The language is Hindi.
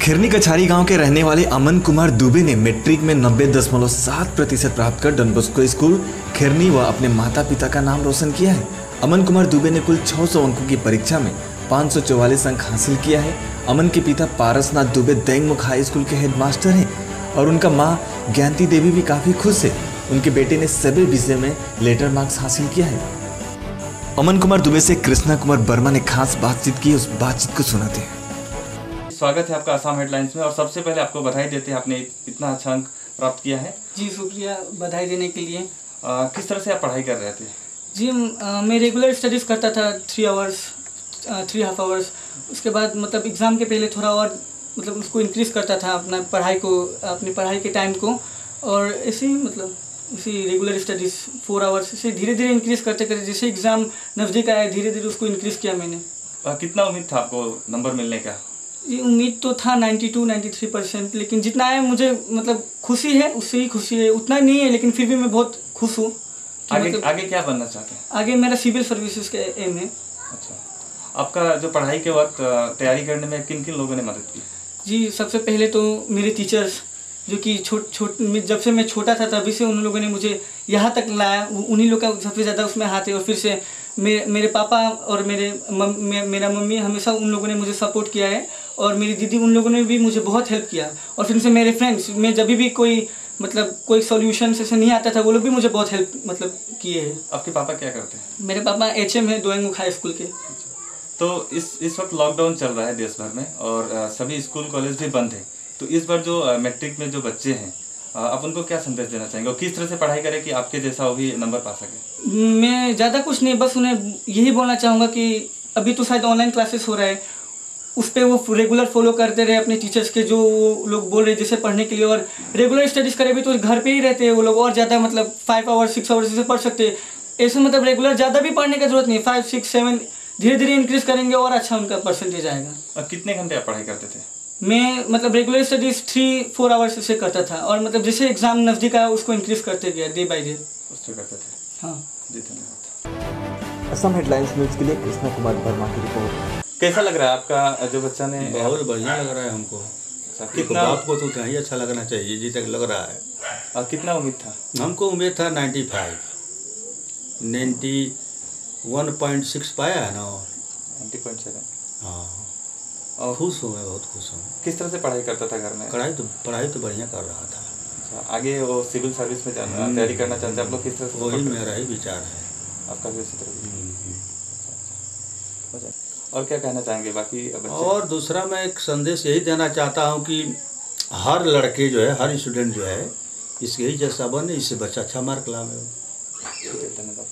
खिरनी कछारी गांव के रहने वाले अमन कुमार दुबे ने मैट्रिक में 90.7% प्राप्त कर डॉन बॉस्को स्कूल खिरनी व अपने माता पिता का नाम रोशन किया है। अमन कुमार दुबे ने कुल 600 अंकों की परीक्षा में 544 अंक हासिल किया है। अमन के पिता पारसनाथ दुबे दैंगमुख हाई स्कूल के हेडमास्टर हैं और उनका मां ज्ञानती देवी भी काफ़ी खुश है। उनके बेटे ने सभी विषय में लेटर मार्क्स हासिल किया है। अमन कुमार दुबे से कृष्णा कुमार वर्मा ने खास बातचीत की, उस बातचीत को सुनाते हैं। स्वागत है आपका असम हेडलाइंस में और सबसे पहले आपको बधाई देते हैं, आपने इतना अच्छा अंक प्राप्त किया है। जी शुक्रिया बधाई देने के लिए। किस तरह से आप पढ़ाई कर रहे थे? जी मैं रेगुलर स्टडीज़ करता था 3.5 आवर्स। उसके बाद मतलब एग्ज़ाम के पहले थोड़ा और मतलब उसको इंक्रीज़ करता था अपनी पढ़ाई के टाइम को, और ऐसे ही मतलब इसी रेगुलर स्टडीज़ 4 आवर्स से धीरे धीरे इंक्रीज़ करते करते जैसे एग्ज़ाम नज़दीक आया धीरे धीरे उसको इंक्रीज़ किया मैंने। कितना उम्मीद था आपको नंबर मिलने का? जी उम्मीद तो था 92-93%, लेकिन जितना है मुझे मतलब खुशी है, उससे ही खुशी है। उतना नहीं है लेकिन फिर भी मैं बहुत खुश हूँ। आगे मतलब आगे क्या बनना चाहते हैं? आगे मेरा सिविल सर्विसेज का एम है। अच्छा, आपका जो पढ़ाई के वक्त तैयारी करने में किन किन लोगों ने मदद की? जी सबसे पहले तो मेरे टीचर्स, जो कि जब से मैं छोटा था तभी से उन लोगों ने मुझे यहाँ तक लाया, उन्हीं लोग का सबसे ज़्यादा उसमें हाथ है। और फिर से मेरे पापा और मेरा मम्मी हमेशा उन लोगों ने मुझे सपोर्ट किया है, और मेरी दीदी उन लोगों ने भी मुझे बहुत हेल्प किया। और फिर से मेरे फ्रेंड्स, मैं जब भी कोई सॉल्यूशन से नहीं आता था वो लोग भी मुझे बहुत हेल्प किए हैं। आपके पापा क्या करते हैं? मेरे पापा HM है दैंगमुख हाई स्कूल के। तो इस वक्त लॉकडाउन चल रहा है देश भर में और सभी स्कूल कॉलेज भी बंद है, तो इस बार जो मैट्रिक में जो बच्चे हैं आप उनको क्या संदेश देना चाहेंगे और किस तरह से पढ़ाई करें कि आपके जैसा वो भी नंबर पा सके? मैं ज़्यादा कुछ नहीं, बस उन्हें यही बोलना चाहूँगा कि अभी तो शायद ऑनलाइन क्लासेस हो रहा है, उस पर वो रेगुलर फॉलो करते रहे अपने टीचर्स के जो वो लोग बोल रहे जैसे पढ़ने के लिए, और रेगुलर स्टडीज़ करें भी तो घर पे ही रहते हैं वो लोग, और ज़्यादा 5 आवर्स 6 आवर्स से पढ़ सकते हैं। ऐसे रेगुलर ज़्यादा भी पढ़ने की जरूरत नहीं, 5 6 7 धीरे धीरे इंक्रीज़ करेंगे और अच्छा उनका परसेंटेज आएगा। और कितने घंटे आप पढ़ाई करते थे? मैं रेगुलर स्टडीज़ 3-4 आवर्स से करता था, और जैसे एग्ज़ाम नज़दीक आया उसको इंक्रीज़ करते गया डे बाई डे। उससे करते थे। हाँ जी धन्यवाद। असम हेडलाइंस न्यूज़ के लिए कृष्णा कुमार वर्मा की रिपोर्ट। कैसा लग रहा है आपका जो बच्चा ने? बहुत बढ़िया लग रहा है हमको। कितना आपको तो क्या ही अच्छा लगना चाहिए जी तक लग रहा है। और कितना उम्मीद था? हमको उम्मीद था 91.6 पाया है ना। 90.7। हाँ और खुश हूँ मैं, बहुत खुश हूँ। किस तरह से पढ़ाई करता था घर में? पढ़ाई तो बढ़िया कर रहा था। अच्छा, आगे वो सिविल सर्विस में तैयारी करना चाहते हैं आप लोग, किस तरह से? वही मेरा ही विचार है। आपका भी उसी तरह? अच्छा, और क्या कहना चाहेंगे बाकी बच्चे? और दूसरा मैं एक संदेश यही देना चाहता हूँ कि हर लड़के जो है, हर स्टूडेंट जो है इसके ही जैसा बने, इससे बच्चा अच्छा मार्क लावे। धन्यवाद।